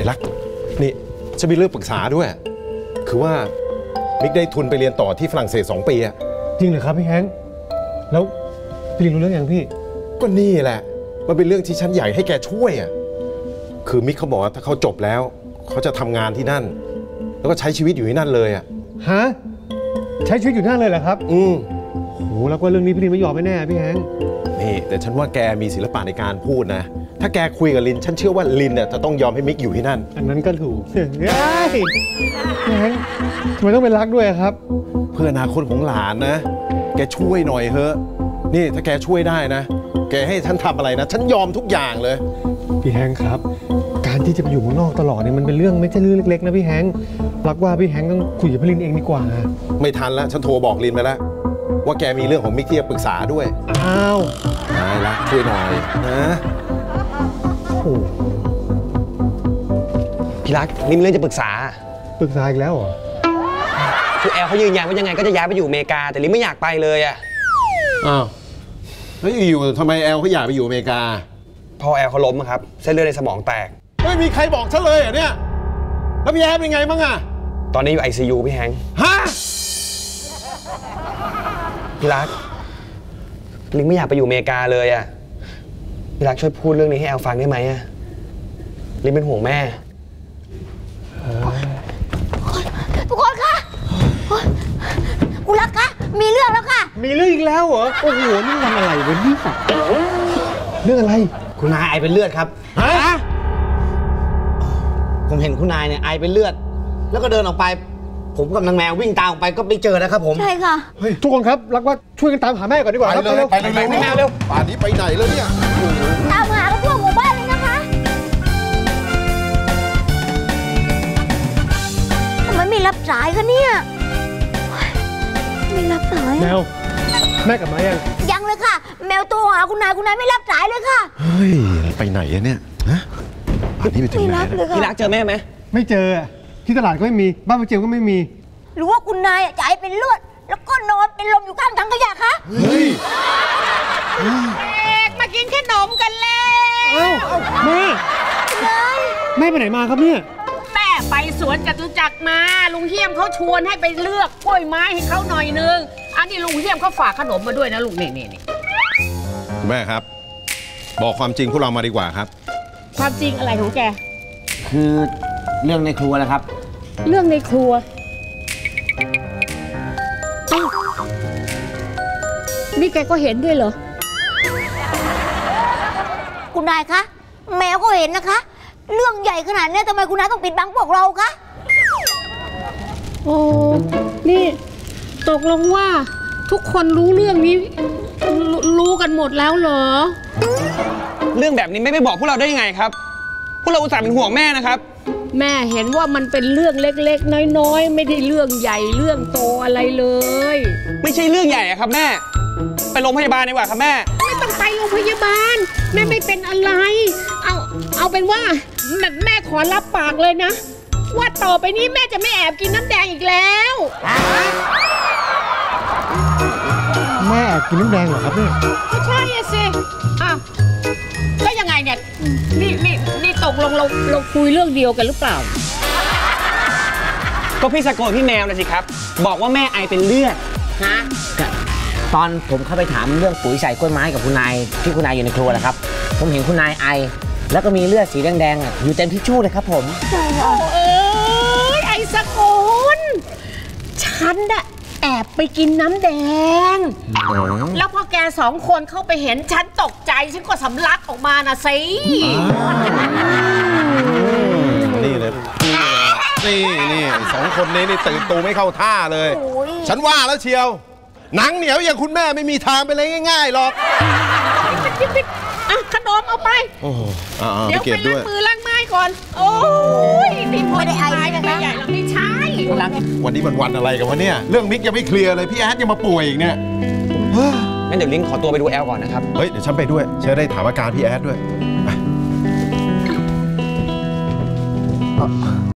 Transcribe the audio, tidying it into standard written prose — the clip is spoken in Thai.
รักนี่ฉันมีเรื่องปรึกษาด้วยคือว่ามิกได้ทุนไปเรียนต่อที่ฝรั่งเศส2 ปีอะจริงเหรอครับพี่แฮงค์แล้วพี่ลินรู้เรื่องยังพี่ก็นี่แหละมันเป็นเรื่องที่ฉันอยากให้แกช่วยอะคือมิกเขาบอกว่าถ้าเขาจบแล้วเขาจะทำงานที่นั่นแล้วก็ใช้ชีวิตอยู่ที่นั่นเลยอะฮะใช้ชีวิตอยู่นั่นเลยเหรอครับโหแล้วก็เรื่องนี้พี่ลินไม่ยอมแน่พี่แฮงค์นี่แต่ฉันว่าแกมีศิลปะในการพูดนะถ้าแกคุยกับลินฉันเชื่อว่าลินเนี่ยจะต้องยอมให้มิกอยู่ที่นั่นอันนั้นก็ถูกพี่แฮงค์ทำไมต้องเป็นรักด้วยครับเพื่ออนาคตของหลานนะแกช่วยหน่อยเถอะนี่ถ้าแกช่วยได้นะแกให้ฉันทำอะไรนะฉันยอมทุกอย่างเลยพี่แฮงค์ครับการที่จะไปอยู่เมืองนอกตลอดเนี่ยมันเป็นเรื่องไม่ใช่เรื่องเล็กๆนะพี่แฮงค์รักว่าพี่แฮงค์ต้องคุยกับพี่ลินเองดีกว่าไม่ทันแล้วฉันโทรบอกลินไปแล้วว่าแกมีเรื่องของมิกที่จะปรึกษาด้วยอ้าวได้ละช่วยหน่อยนะโอ้พี่รักนี่มีเรื่องจะปรึกษาอีกแล้วเหรอคือแอลเขายืนยันว่ายังไงก็จะย้ายไปอยู่อเมริกาแต่ลินไม่อยากไปเลยอะอ้าวแล้วอยู่ทำไมแอลเขาอยากไปอยู่อเมริกาพอแอลเขาล้มครับเส้นเลือดในสมองแตกไม่มีใครบอกฉันเลยเหรอเนี่ยแล้วพี่แอลเป็นไงบ้างอะตอนนี้อยู่ ICU พี่แฮงค์ฮะพี่รักลินไม่อยากไปอยู่อเมริกาเลยอะพี่รักช่วยพูดเรื่องนี้ให้แอลฟังได้ไหมอะลินเป็นห่วงแม่ทุกคนคะคุณรักคะมีเรื่องแล้วค่ะมีเรื่องอีกแล้วเหรอโอ้โหนี่วันอะไรวันนี้เรื่องอะไรคุณนายไอเป็นเลือดครับฮะผมเห็นคุณนายเนี่ยไอเป็นเลือดแล้วก็เดินออกไปผมกับนางแมววิ่งตามออกไปก็ไม่เจอนะครับผมใช่ค่ะเฮ้ยทุกคนครับรักว่าช่วยกันตามหาแม่ก่อนดีกว่าไปเลยไปเลยแมวเร็วป่านนี้ไปไหนแล้วเนี่ยตามหาทั่วหมู่บ้านเลยนะคะทำไมไม่รับสายคะเนี่ยไม่รับสายแมวแม่กลับมายังเลยค่ะแมวโทรหาคุณนายไม่รับสายเลยค่ะเฮ้ยไปไหนเนี่ยฮะป่านนี้ไปถึงไหนพี่รักเจอแม่ไหมไม่เจอที่ตลาดก็ไม่มีบ้านป้าเจียวก็ไม่มีหรือว่าคุณนายจะไอเป็นเลือดแล้วก็นอนเป็นลมอยู่ข้างถังขยะคะเฮ้ยมากินขนมกันแล้วแม่ไปไหนมาครับเนี่ยแม่ไปสวนจตุจักรมาลุงเฮียมเขาชวนให้ไปเลือกกล้วยไม้ให้เขาหน่อยนึงอันนี้ลุงเฮียมเขาฝากขนมมาด้วยนะลุงนี่คุณแม่ครับบอกความจริงพวกเรามาดีกว่าครับความจริงอะไรของแกคือเรื่องในครัวนะครับเรื่องในครัวนี่แกก็เห็นด้วยเหรอคุณนายคะแมวก็เห็นนะคะเรื่องใหญ่ขนาดนี้ทำไมคุณนายต้องปิดบังพวกเราคะโอ้นี่ตกลงว่าทุกคนรู้เรื่องนี้รู้กันหมดแล้วเหรอเรื่องแบบนี้ไม่ไปบอกพวกเราได้ยังไงครับพวกเราอุตส่าห์เป็นห่วงแม่นะครับแม่เห็นว่ามันเป็นเรื่องเล็กๆน้อยๆไม่ได้เรื่องใหญ่เรื่องโตอะไรเลยไม่ใช่เรื่องใหญ่อะครับแม่ไปโรงพยาบาลดีกว่าครับแม่ไม่ต้องไปโรงพยาบาลแม่ไม่เป็นอะไรเอาเป็นว่าแม่ขอรับปากเลยนะว่าต่อไปนี้แม่จะไม่แอบกินน้ำแดงอีกแล้วแม่แอบกินน้ำแดงเหรอครับเนี่ยใช่สิแล้วยังไงเนี่ยนี่ตกลงเราคุยเรื่องเดียวกันหรือเปล่าก็พี่สะโกนพี่แมวนะสิครับบอกว่าแม่ไอเป็นเลือดฮะตอนผมเข้าไปถามเรื่องปุ๋ยใส่กล้วยไม้กับคุณนายที่คุณนายอยู่ในครัวนะครับผมเห็นคุณนายไอแล้วก็มีเลือดสีแดงๆอยู่เต็มทิชชู่เลยครับผมใช่ค่ะไอสะโกนฉันน่ะแอบไปกินน้ำแดงแล้วพอแก2 คนเข้าไปเห็นฉันตกใจฉันก็สำลักออกมานะสินี่เลยนี่2 คนนี้นี่ตื่นตัวไม่เข้าท่าเลยฉันว่าแล้วเชียวหนังเหนียวอย่างคุณแม่ไม่มีทางไปเลยง่ายๆหรอกขนมเอาไปเดี๋ยวไปล้างมือล้างไม้ก่อนโอ้ยนี่พอได้ไอไม่ใหญ่หรอกนี่ใช่วันนี้วันอะไรกันวะเนี่ยเรื่องมิกยังไม่เคลียร์เลยพี่แอดยังมาป่วยอีกเนี่ยงั้นเดี๋ยวลิงขอตัวไปดูแอลก่อนนะครับเฮ้ยเดี๋ยวฉันไปด้วยฉันได้ถามอาการพี่แอดด้วย